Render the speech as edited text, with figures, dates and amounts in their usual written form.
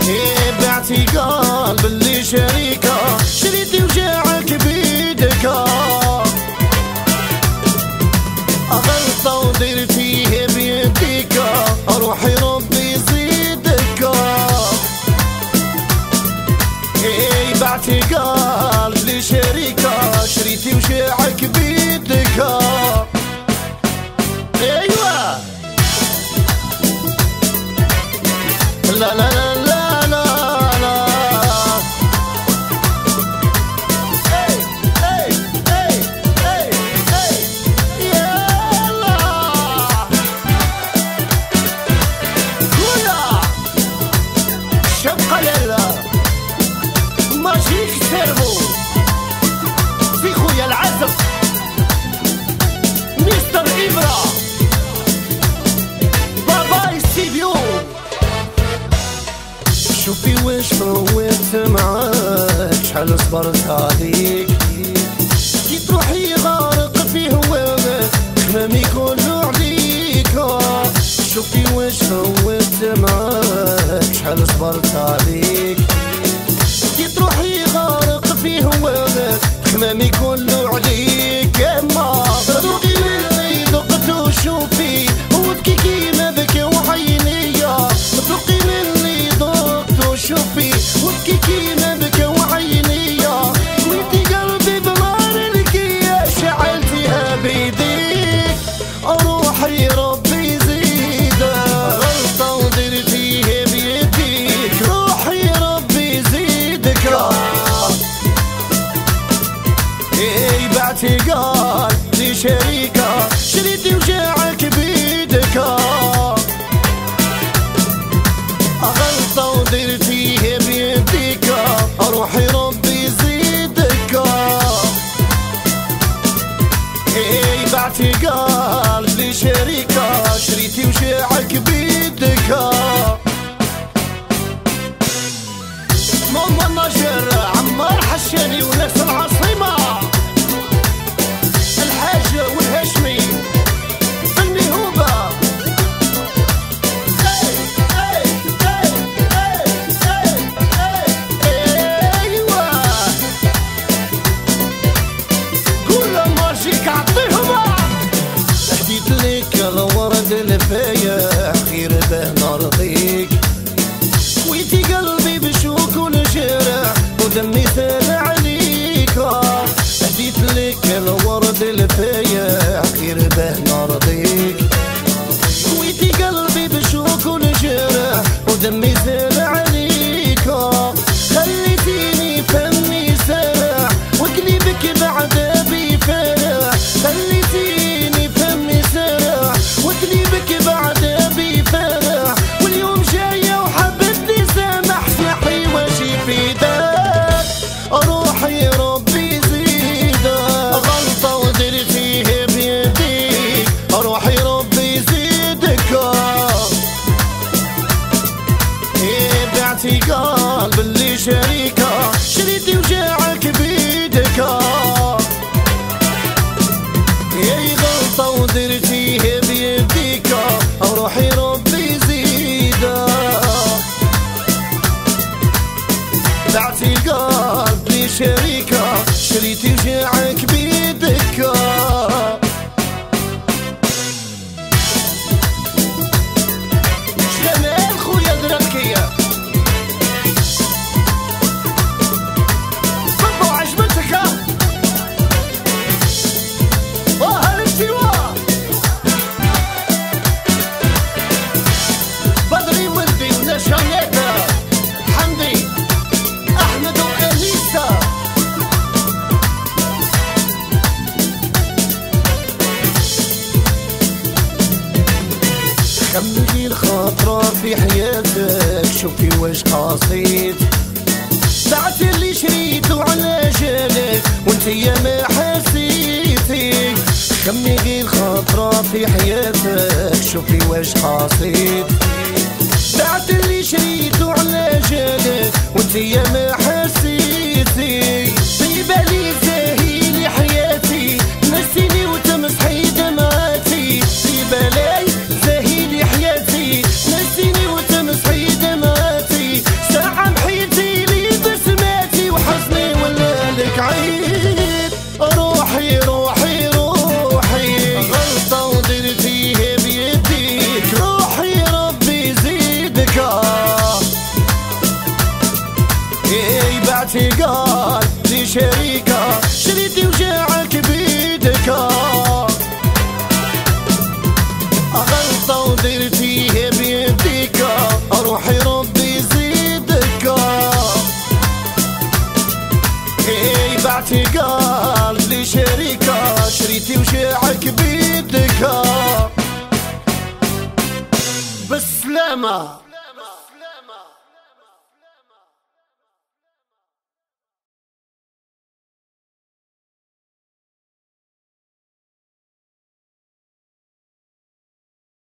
بعتي قلب اللي شريكه، شريتي وجاعك بيدك، غلطة ودرتيه بيديك، روحي ربي يزيدك. بعتي قلب اللي شريكه، شريتي وجاعك بيدك. ايوه لا لا لا لا لا لا. اي اي اي اي اي يلا كولا شبقة ليلة ماجيك سيرفو في خويا العزف مستر إبرا بابا ستيفيو. شوفي واش فوت معاك، شحال صبرت عليك، كي تروحي غارق في هواك، خمامي كله عليك. شوفي واش فوت معاك، شحال صبرت عليك، كي تروحي غارق في هواك، خمامي كله عليك. اما ذوقي اللي ذقت وشوفي، وبكي كيما بكى وعينيا، ذوقي اللي ذقت وشوفي، وبكي كيما بكى وعينيا. وانتي قلبي بنار الكيا، شعلتيها بيديك، روحي ربي يزيدك. غلطة ودرتيه بيديك، روحي ربي يزيدك. بعتي قلبي شريكه، شريتي وجاعك بيدك، غلطة ودرتيه بيديك، روحي ربي يزيدك. بعتي قلبي شريكه، شريتي وجاعك بيدك. ماما النجر عمار حشاني وناس العاصمة، الحاج والهاشمي المهوبة. ايوه كل ماجيك عطيهما. هديت لك الورد الفايح، غير به نرضيك، ويتي قلبي بشوك والجرح، ودمي سال عليك. هديت لك الورد الفايح، غير به نرضيك، ويتي قلبي بشوك والجرح، ودمي سال عليك. خليتيني فمي سرح، وقلبك بعد بيفرح، خليتيني فمي سرح، وقلبك بعد بيفرح. واليوم جاية وحبتني سامح، اسمحي واشي في داك، روحي ربي يزيدك. غلطة ودرتيه بيديك، روحي ربي يزيدك. بعتي قلب اللي شريكه، شريتي وجاعك بيدك. غلطة ودرتيه بيديك، روحي ربي يزيدك. بعتي قلبي شريكه، شريتي وجاعك بيدك. جمال خويا دركية بابا عجبتك هالاشتواء. بدري ولدي ونشانيتا، حمدي احمد وانيسا. خمجي الخاطرة في حياتك، شوفي واش قصيت، بعت اللي شريته على جالك، وانتي ما حسيتي. خمجي الخاطرة في حياتك، شوفي واش قصيت، بعت اللي شريته على جالك، وانتي ما حسيتي. في بالي زاهي حياتي، نسيني وتمسحي دمعاتي. في بالي زاهي حياتي، نسيني وتمسحي دمعاتي. باعتقال لشريكة شريتي وجاعك بيدك، غلطة ودرتيه بيديك روحي ربي يزيدك. باعتقال لشريكة شريتي وجاعك بيدك. بالسلامة.